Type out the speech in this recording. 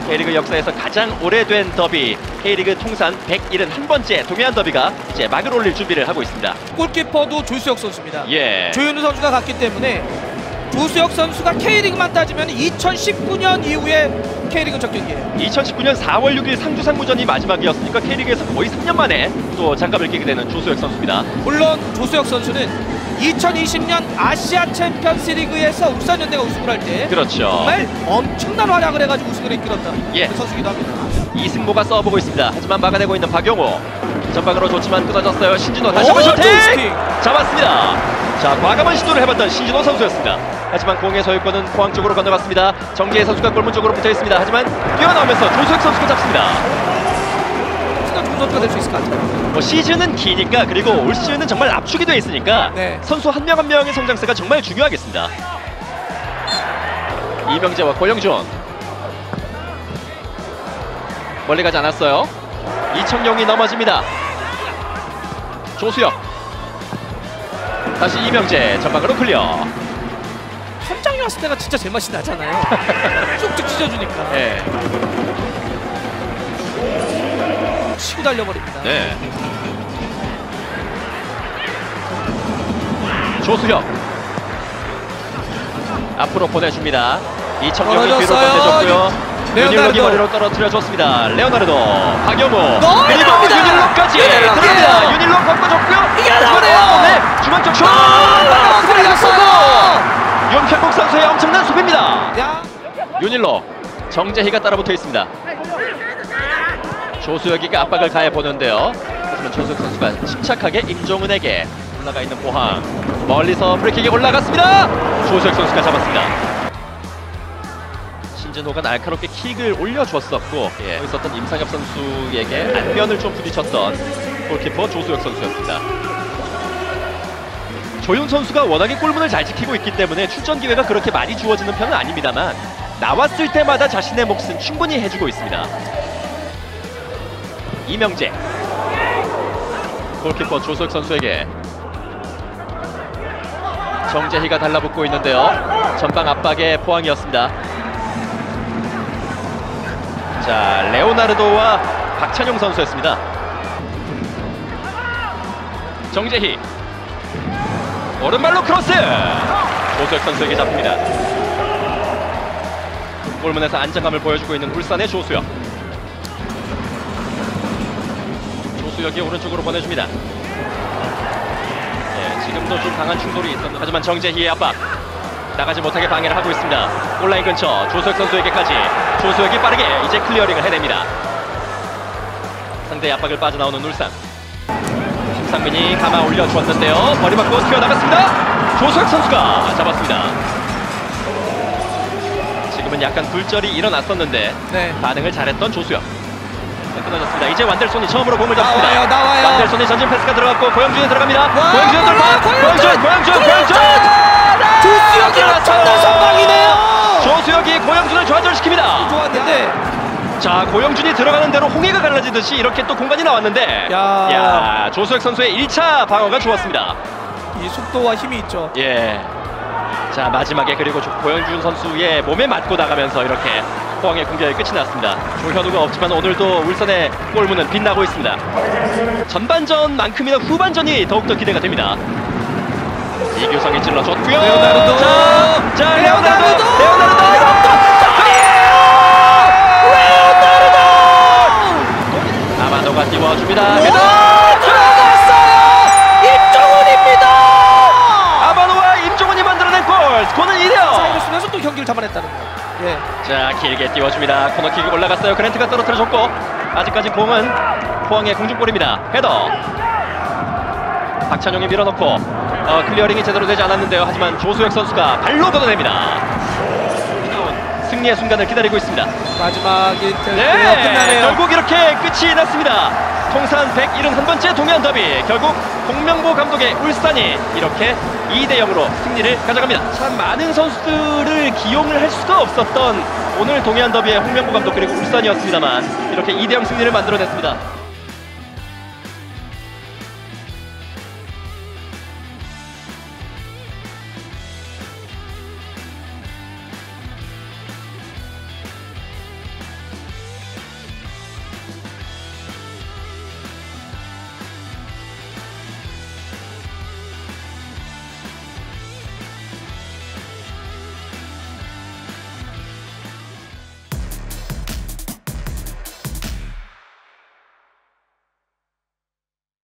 K리그 역사에서 가장 오래된 더비, K리그 통산 171번째 동해안 더비가 이제 막을 올릴 준비를 하고 있습니다. 골키퍼도 조수혁 선수입니다. 예. 조현우 선수가 갔기 때문에 조수혁 선수가 K리그만 따지면 2019년 이후에 K리그 첫 경기예요. 2019년 4월 6일 상주 상무전이 마지막이었으니까 K리그에서 거의 3년 만에 또 장갑을 끼게 되는 조수혁 선수입니다. 물론 조수혁 선수는 2020년 아시아 챔피언스 리그에서 울산현대가 우승을 할 때 그렇죠. 정말 엄청난 활약을 해가지고 우승을 이끌었던 예. 그 선수기도 합니다. 이승모가 써보고 있습니다. 하지만 막아내고 있는 박용호. 전방으로 좋지만 끊어졌어요. 신진호 다시 한번 슈팅! 슈팅! 잡았습니다. 자, 과감한 시도를 해봤던 신진호 선수였습니다. 하지만 공의 소유권은 포항 쪽으로 건너갔습니다. 정재희 선수가 골문 쪽으로 붙어있습니다. 하지만 뛰어나오면서 조수혁 선수가 잡습니다. 좋은 선수가 될 수 있을 것 같아요. 뭐 시즌은 기니까, 그리고 올 시즌은 정말 압축이 되어 있으니까 네. 선수 한 명 한 명의 성장세가 정말 중요하겠습니다. 이명재와 고영준. 멀리 가지 않았어요. 이청용이 넘어집니다. 조수혁. 다시 이명재 전방으로 클리어. 현장에 왔을 때가 진짜 제맛이 나잖아요. 쭉쭉 찢어주니까. 네. 치고 달려버립니다. 네. 조수혁 앞으로 보내줍니다. 이청용이 뒤로 건네줬고요. 윤일록이 머리로 떨어뜨려줬습니다. 레오나르도, 박용호, 그리고 윤일록까지 들어갑니다. 윤일록 바꿔줬고요. 이게 나오네요. 네, 중앙 쪽 슛! 걸렸어요. 윤평국 선수의 엄청난 수비입니다. 야. 윤일록, 정재희가 따라붙어 있습니다. 조수혁이가 압박을 가해 보는데요. 하지만 조수혁 선수가 침착하게 임종은에게 올라가 있는 포항. 멀리서 프리킥이 올라갔습니다. 조수혁 선수가 잡았습니다. 신진호가 날카롭게 킥을 올려주었었고, 있었던 임상엽 선수에게 안면을 좀 부딪혔던 골키퍼 조수혁 선수였습니다. 조윤 선수가 워낙에 골문을 잘 지키고 있기 때문에 출전 기회가 그렇게 많이 주어지는 편은 아닙니다만 나왔을 때마다 자신의 몫은 충분히 해주고 있습니다. 이명재, 골키퍼 조수혁 선수에게 정재희가 달라붙고 있는데요. 전방 압박의 포항이었습니다. 자, 레오나르도와 박찬용 선수였습니다. 정재희, 오른발로 크로스! 조수혁 선수에게 잡힙니다. 골문에서 안정감을 보여주고 있는 울산의 조수혁. 조수혁이 오른쪽으로 보내줍니다. 네, 지금도 좀 강한 충돌이 있었는데 하지만 정재희의 압박 나가지 못하게 방해를 하고 있습니다. 골라인 근처 조수혁 선수에게까지. 조수혁이 빠르게 이제 클리어링을 해냅니다. 상대의 압박을 빠져나오는 울산. 김상민이 감아 올려주었는데요. 머리 맞고 튀어나갔습니다. 조수혁 선수가 잡았습니다. 지금은 약간 굴절이 일어났었는데 네. 반응을 잘했던 조수혁. 끊어졌습니다. 이제 완델손이 처음으로 공을 잡습니다. 나와요. 완델손이 전진 패스가 들어갔고 고영준이 들어갑니다. 와, 고영준 돌파. 고영준. 조수혁이 엄청난 선방이네요. 조수혁이 고영준을 좌절시킵니다. 좋았는데. 자, 고영준이 들어가는 대로 홍해가 갈라지듯이 이렇게 또 공간이 나왔는데, 야, 조수혁 선수의 1차 방어가 좋았습니다. 이 속도와 힘이 있죠. 예. 자, 마지막에 그리고 고영준 선수의 몸에 맞고 나가면서 이렇게 포항의 공격이 끝이 났습니다. 조현우가 없지만 오늘도 울산의 골문은 빛나고 있습니다. 전반전만큼이나 후반전이 더욱더 기대가 됩니다. 이규성이 찔러줬고요. 레오나르도. 자, 레오나르도. 아마노가 띄워줍니다. 들어갔어요. 임종훈입니다. 아마노와 임종훈이 만들어낸 골. 스코어는 2대0. 사이를 쓰면서 또 경기를 잡아냈다는 거. 예. 자, 길게 띄워줍니다. 코너킥이 올라갔어요. 그랜트가 떨어뜨려줬고 아직까지 공은 포항의 공중볼입니다. 헤더. 박찬용이 밀어넣고 클리어링이 제대로 되지 않았는데요. 하지만 조수혁 선수가 발로 걷어냅니다. 승리의 순간을 기다리고 있습니다. 마지막이 네, 끝나네요. 결국 이렇게 끝이 났습니다. 통산 171번째 동해안 더비, 결국 홍명보 감독의 울산이 이렇게 2대0으로 승리를 가져갑니다. 참 많은 선수들을 기용을 할 수가 없었던 오늘 동해안 더비의 홍명보 감독 그리고 울산이었습니다만 이렇게 2대0 승리를 만들어냈습니다.